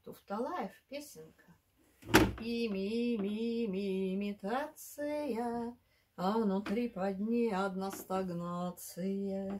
Туфталаев песенка. Имитация, а внутри под ней одна стагнация.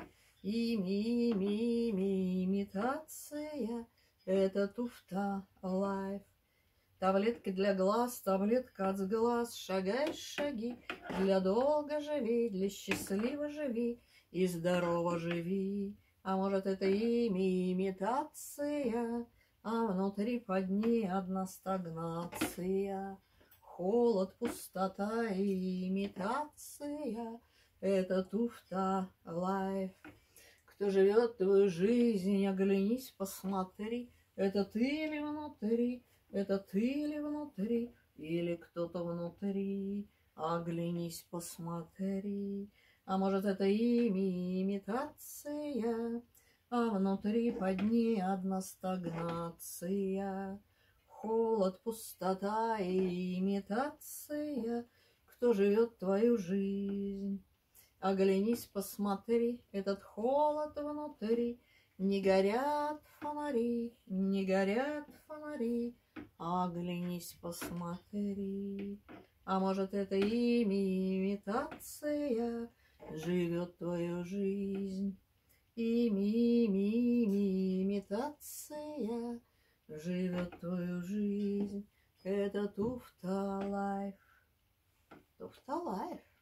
Имитация, это туфта лайф. Таблетки для глаз, таблетка от сглаз. Шагай шаги, для долго живи, для счастливо живи и здорово живи. А может, это имитация, а внутри под ней одна стагнация. Холод, пустота и имитация — это туфта лайф. Кто живет твою жизнь, оглянись, посмотри, это ты ли внутри, это ты ли внутри, или кто-то внутри, оглянись, посмотри. А может, это имитация, а внутри под ней одна стагнация. Холод, пустота и имитация. Кто живет твою жизнь? Оглянись, посмотри, этот холод внутри. Не горят фонари, не горят фонари. Оглянись, посмотри. А может, это имитация живет твою жизнь? Имитация живет твою жизнь. Это туфта лайф. Туфта лайф.